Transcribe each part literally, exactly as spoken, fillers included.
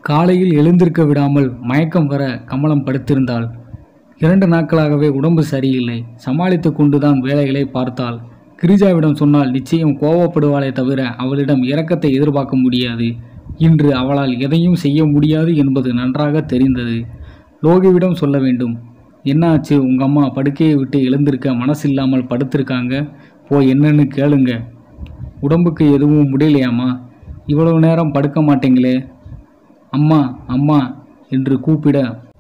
காலையில் எழுந்திருக்க விடாமல் மயக்கம் வர கமலம் படுத்திருந்தாள். இரண்டு நாட்களாகவே உடம்பு சரியில்லை. சமாளித்து கொண்டுதான் வேலைகளை பார்த்தாள். கிரிஜாவிடம் சொன்னால் நிச்சயம் கோவப்படுவாளே தவிர அவளிடம் இரக்கத்தை எதிர்பார்க்க முடியாது. இன்று அவளால் எதையும் செய்ய முடியாது என்பது நன்றாக தெரிந்தது. லோகிவிடம் சொல்ல வேண்டும். என்னாச்சு, உங்க அம்மா படுக்கையை விட்டு எழுந்திருக்க மனசில்லாமல் படுத்திருக்காங்க, போய் என்னன்னு கேளுங்க. உடம்புக்கு எதுவும் முடியலையாம்மா? இவ்வளவு நேரம் படுக்க மாட்டீங்களே. அம்மா அம்மா என்று கூப்பிட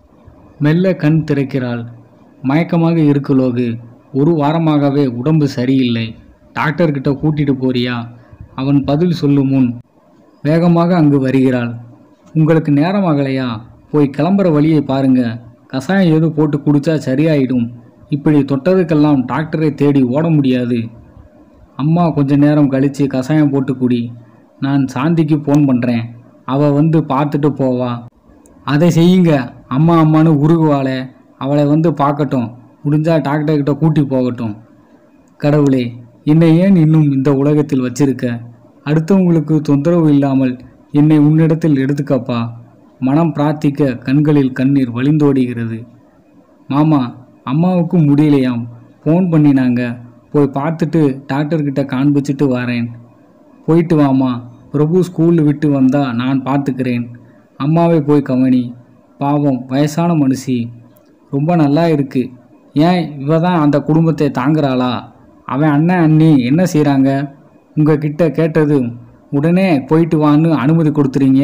மெல்ல கண் திறக்கிறாள். மயக்கமாக இருக்கு லோகு. ஒரு வாரமாகவே உடம்பு சரியில்லை. டாக்டர்கிட்ட கூட்டிட்டு போறியா? அவன் பதில் சொல்லும் முன் வேகமாக அங்கு வருகிறாள். உங்களுக்கு நேரமாகலையா? போய் கிளம்புற வழியை பாருங்க. கசாயம் ஏதோ போட்டு குடிச்சா சரியாயிடும். இப்படி தொட்டதுக்கெல்லாம் டாக்டரை தேடி ஓட முடியாது. அம்மா கொஞ்ச நேரம் கழித்து கசாயம் போட்டு குடி. நான் சாந்திக்கு ஃபோன் பண்ணுறேன். அவள் வந்து பார்த்துட்டு போவா. அதை செய்யுங்க. அம்மா அம்மானு உருகுவாளே, அவளை வந்து பார்க்கட்டும். முடிஞ்சா டாக்டர்கிட்ட கூட்டி போகட்டும். கடவுளே, என்னை ஏன் இன்னும் இந்த உலகத்தில் வச்சிருக்க? அடுத்தவங்களுக்கு தொந்தரவு இல்லாமல் என்னை உன்னிடத்தில் எடுத்துக்கப்பா. மனம் பிரார்த்திக்க கண்களில் கண்ணீர் வழிந்தோடுகிறது. மாமா, அம்மாவுக்கும் முடியலையாம். ஃபோன் பண்ணினாங்க. போய் பார்த்துட்டு டாக்டர்கிட்ட காண்பிச்சிட்டு வரேன். போயிட்டு வாமா. பிரபு ஸ்கூல் விட்டு வந்தா நான் பார்த்துக்கிறேன். அம்மாவை போய் கவனி. பாவம், வயசான மனுஷி. ரொம்ப நல்லா இருக்கு. ஏன் இவ தான் அந்த குடும்பத்தை தாங்குறாளா? அவன் அண்ணன் அண்ணி என்ன செய்கிறாங்க? உங்கள் கிட்ட கேட்டது உடனே போயிட்டு வான்னு அனுமதி கொடுத்துறீங்க.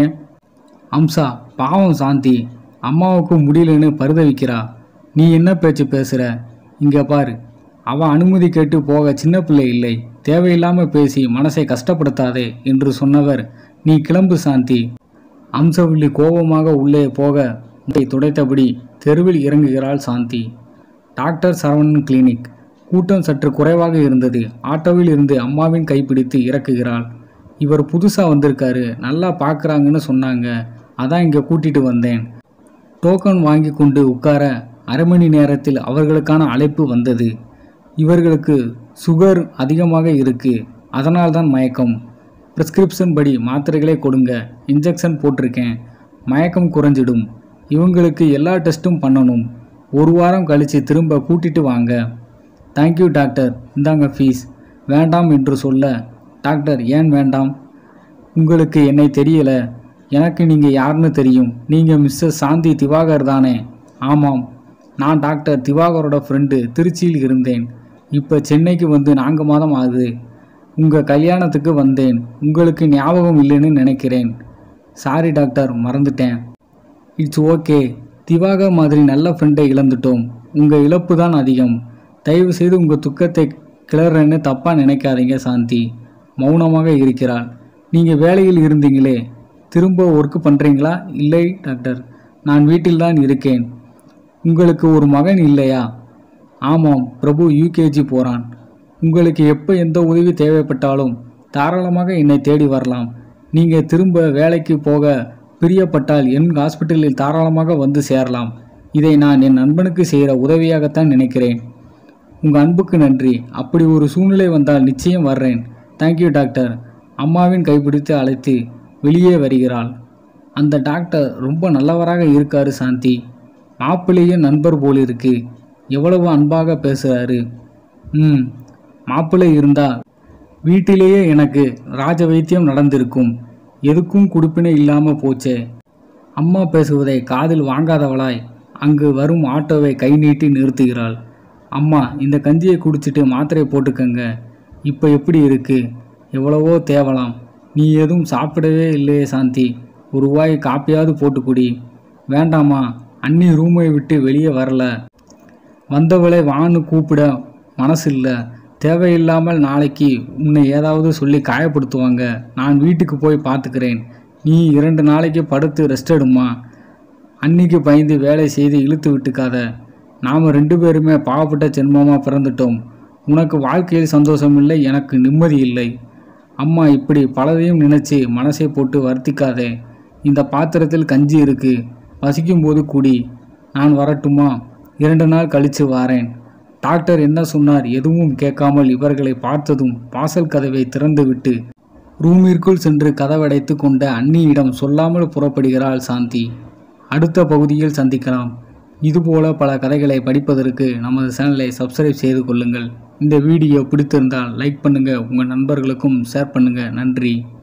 அம்சா, பாவம் சாந்தி. அம்மாவுக்கு முடியலன்னு பரிதவிக்கிறா. நீ என்ன பேச்சு பேசுகிற? இங்கே பாரு, அவள் அனுமதி கேட்டு போக சின்ன பிள்ளை இல்லை. தேவையில்லாமல் பேசி மனசை கஷ்டப்படுத்தாதே என்று சொன்னவர், நீ கிளம்பு சாந்தி. அம்சவள்ளி கோபமாக உள்ளே போக முட்டை துடைத்தபடி தெருவில் இறங்குகிறாள் சாந்தி. Doctor Saravanan clinic. கூட்டம் சற்று குறைவாக இருந்தது. ஆட்டோவில் இருந்து அம்மாவின் கைப்பிடித்து இறக்குகிறாள். இவர் புதுசாக வந்திருக்காரு, நல்லா பார்க்குறாங்கன்னு சொன்னாங்க, அதான் இங்கே கூட்டிட்டு வந்தேன். டோக்கன் வாங்கி கொண்டு உட்கார அரை மணி நேரத்தில் அவர்களுக்கான அழைப்பு வந்தது. இவர்களுக்கு சுகர் அதிகமாக இருக்கு, அதனால்தான் மயக்கம். ப்ரிஸ்கிரிப்ஷன் படி மாத்திரைகளே கொடுங்க. இன்ஜெக்ஷன் போட்டிருக்கேன். மயக்கம் குறைஞ்சிடும். இவங்களுக்கு எல்லா டெஸ்ட்டும் பண்ணணும். ஒரு வாரம் கழித்து திரும்ப கூட்டிட்டு வாங்க. தேங்க்யூ டாக்டர், இந்தாங்க ஃபீஸ். வேண்டாம் என்று சொல்ல, டாக்டர் ஏன் வேண்டாம்? உங்களுக்கு என்னை தெரியல. எனக்கு நீங்கள் யாருன்னு தெரியும். நீங்கள் மிஸ்ஸஸ் சாந்தி திவாகர் தானே? ஆமாம், நான் டாக்டர் திவாகரோட ஃப்ரெண்டு. திருச்சியில் இருந்தேன். இப்போ சென்னைக்கு வந்து நான்கு மாதம் ஆகுது. உங்கள் கல்யாணத்துக்கு வந்தேன். உங்களுக்கு ஞாபகம் இல்லைன்னு நினைக்கிறேன். சாரி டாக்டர், மறந்துட்டேன். It's okay. திவாகர் மாதிரி நல்ல ஃப்ரெண்டை இழந்துட்டோம். உங்கள் இழப்பு தான் அதிகம். தயவு செய்து உங்கள் துக்கத்தை கிளறன்னு தப்பாக நினைக்காதீங்க. சாந்தி மௌனமாக இருக்கிறாள். நீங்கள் வேலையில் இருந்தீங்களே, திரும்ப ஒர்க்கு பண்ணுறீங்களா? இல்லை டாக்டர், நான் வீட்டில்தான் இருக்கேன். உங்களுக்கு ஒரு மகன் இல்லையா? ஆமாம், பிரபு யூகேஜி போகிறான். உங்களுக்கு எப்போ எந்த உதவி தேவைப்பட்டாலும் தாராளமாக என்னை தேடி வரலாம். நீங்கள் திரும்ப வேலைக்கு போக பிரியப்பட்டால் என் ஹாஸ்பிட்டலில் தாராளமாக வந்து சேரலாம். இதை நான் என் நண்பனுக்கு செய்கிற உதவியாகத்தான் நினைக்கிறேன். உங்கள் அன்புக்கு நன்றி. அப்படி ஒரு சூழ்நிலை வந்தால் நிச்சயம் வர்றேன். Thank you doctor. அம்மாவின் கைப்பிடித்து அழைத்து வெளியே வருகிறாள். அந்த டாக்டர் ரொம்ப நல்லவராக இருக்காரு சாந்தி. மாப்பிள்ளையே நண்பர் போல் இருக்கு. எவ்வளவு அன்பாக பேசுகிறாரு. ம் மாப்பிள்ளை இருந்தால் வீட்டிலேயே எனக்கு ராஜ வைத்தியம் நடந்திருக்கும். எதுக்கும் குடுப்பினை இல்லாமல் போச்சே. அம்மா பேசுவதை காதில் வாங்காதவளாய் அங்கு வரும் ஆட்டோவை கை நீட்டி நிறுத்துகிறாள். அம்மா, இந்த கஞ்சியை குடிச்சிட்டு மாத்திரை போட்டுக்கங்க. இப்போ எப்படி இருக்கு? எவ்வளவோ தேவலாம். நீ எதுவும் சாப்பிடவே இல்லையே சாந்தி. ஒரு வாய் காப்பியாவது போட்டு குடி. வேண்டாமா, அண்ணி ரூமை விட்டு வெளியே வரல. வந்தவளை வான்னு கூப்பிட மனசு இல்லை. தேவையில்லாமல் நாளைக்கு உன்னை ஏதாவது சொல்லி காயப்படுத்துவாங்க. நான் வீட்டுக்கு போய் பார்த்துக்கிறேன். நீ இரண்டு நாளைக்கு படுத்து ரெஸ்ட் எடுமா. அன்னிக்கு பயந்து வேலை செய்து இழுத்து விட்டுக்காத. நாம் ரெண்டு பேருமே பாவப்பட்ட ஜென்மமாக பிறந்துட்டோம். உனக்கு வாழ்க்கையில் சந்தோஷம் இல்லை, எனக்கு நிம்மதி இல்லை. அம்மா, இப்படி பலதையும் நினச்சி மனசை போட்டு வருத்திக்காதே. இந்த பாத்திரத்தில் கஞ்சி இருக்கு, பசிக்கும்போது குடி. நான் வரட்டுமா? இரண்டு நாள் கழித்து வாரேன். டாக்டர் என்ன சொன்னார்? எதுவும் கேட்காமல் இவர்களை பார்த்ததும் வாசல் கதவை திறந்துவிட்டு ரூமிற்குள் சென்று கதவடைத்து கொண்ட அண்ணியிடம் சொல்லாமல் புறப்படுகிறாள் சாந்தி. அடுத்த பகுதியில் சந்திக்கலாம். இதுபோல பல கதைகளை படிப்பதற்கு நமது சேனலை சப்ஸ்கிரைப் செய்து கொள்ளுங்கள். இந்த வீடியோ பிடித்திருந்தால் லைக் பண்ணுங்கள், உங்கள் நண்பர்களுக்கும் ஷேர் பண்ணுங்கள். நன்றி.